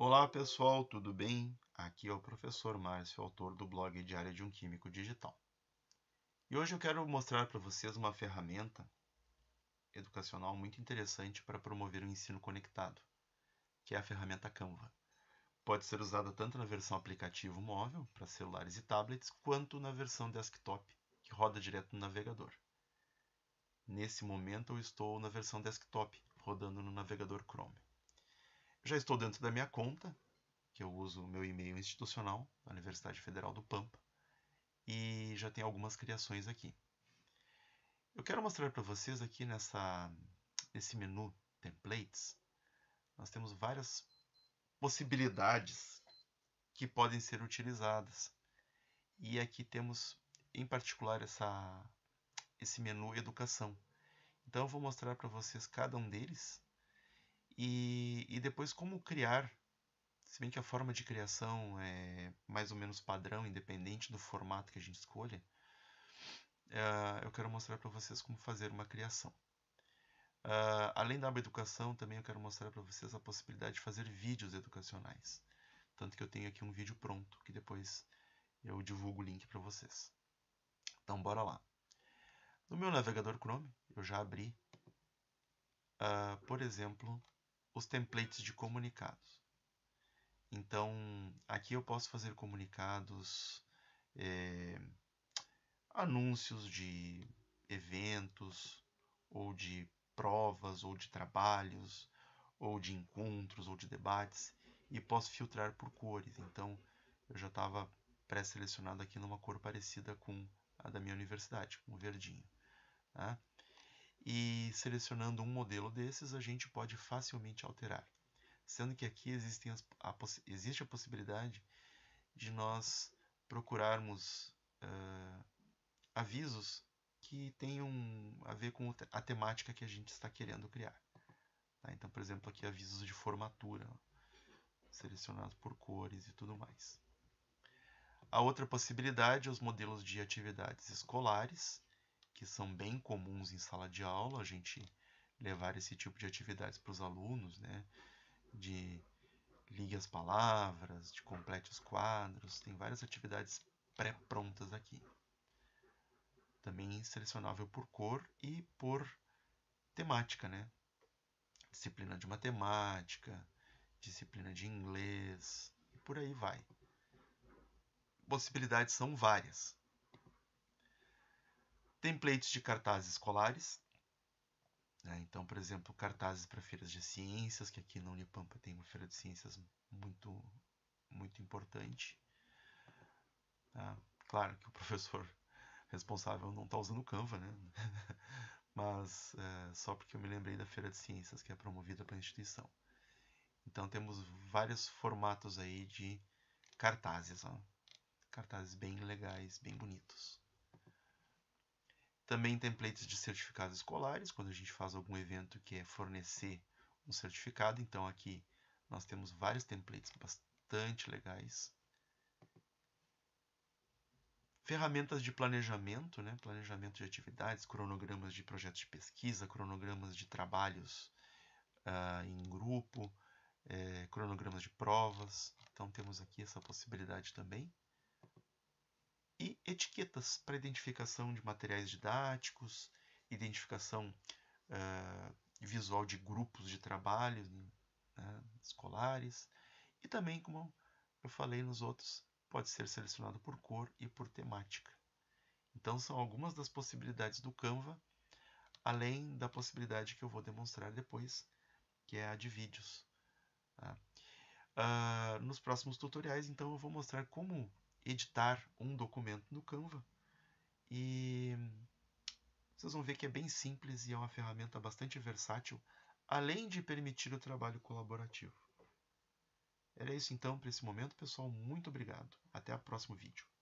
Olá pessoal, tudo bem? Aqui é o professor Márcio, autor do blog Diário de um Químico Digital. E hoje eu quero mostrar para vocês uma ferramenta educacional muito interessante para promover o ensino conectado, que é a ferramenta Canva. Pode ser usada tanto na versão aplicativo móvel, para celulares e tablets, quanto na versão desktop, que roda direto no navegador. Nesse momento eu estou na versão desktop, rodando no navegador Chrome. Já estou dentro da minha conta, que eu uso o meu e-mail institucional da Universidade Federal do Pampa, e já tem algumas criações aqui. Eu quero mostrar para vocês aqui nesse menu Templates, nós temos várias possibilidades que podem ser utilizadas. E aqui temos em particular esse menu Educação. Então eu vou mostrar para vocês cada um deles e depois como criar. Se bem que a forma de criação é mais ou menos padrão, independente do formato que a gente escolha, eu quero mostrar para vocês como fazer uma criação. Além da aba educação, também eu quero mostrar para vocês a possibilidade de fazer vídeos educacionais. Tanto que eu tenho aqui um vídeo pronto, que depois eu divulgo o link para vocês. Então, bora lá. No meu navegador Chrome, eu já abri, por exemplo, os templates de comunicados. Então, aqui eu posso fazer comunicados, anúncios de eventos, ou de provas, ou de trabalhos, ou de encontros, ou de debates, e posso filtrar por cores. Então, eu já estava pré-selecionado aqui numa cor parecida com a da minha universidade, com o verdinho. Tá? E selecionando um modelo desses, a gente pode facilmente alterar. Sendo que aqui existe a possibilidade de nós procurarmos avisos que tenham a ver com a temática que a gente está querendo criar. Tá? Então, por exemplo, aqui avisos de formatura, selecionados por cores e tudo mais. A outra possibilidade é os modelos de atividades escolares, que são bem comuns em sala de aula, a gente levar esse tipo de atividades para os alunos, né? De ligue as palavras, de complete os quadros, tem várias atividades pré-prontas aqui. Também selecionável por cor e por temática, né? Disciplina de matemática, disciplina de inglês e por aí vai. Possibilidades são várias. Templates de cartazes escolares. Né? Então, por exemplo, cartazes para feiras de ciências, que aqui na Unipampa tem uma feira de ciências muito, muito importante. Tá? Claro que o professor responsável não está usando o Canva, né? Mas só porque eu me lembrei da feira de ciências que é promovida pela instituição. Então temos vários formatos aí de cartazes, ó. Cartazes bem legais, bem bonitos. Também templates de certificados escolares, quando a gente faz algum evento que é fornecer um certificado. Então aqui nós temos vários templates bastante legais. Ferramentas de planejamento, né? Planejamento de atividades, cronogramas de projetos de pesquisa, cronogramas de trabalhos em grupo, cronogramas de provas. Então temos aqui essa possibilidade também. E etiquetas para identificação de materiais didáticos, identificação visual de grupos de trabalho, né, escolares. E também, como eu falei nos outros, pode ser selecionado por cor e por temática. Então são algumas das possibilidades do Canva, além da possibilidade que eu vou demonstrar depois, que é a de vídeos. Tá? Nos próximos tutoriais, então, eu vou mostrar como editar um documento no Canva. E vocês vão ver que é bem simples e é uma ferramenta bastante versátil, além de permitir o trabalho colaborativo. Era isso então para esse momento, pessoal. Muito obrigado. Até o próximo vídeo.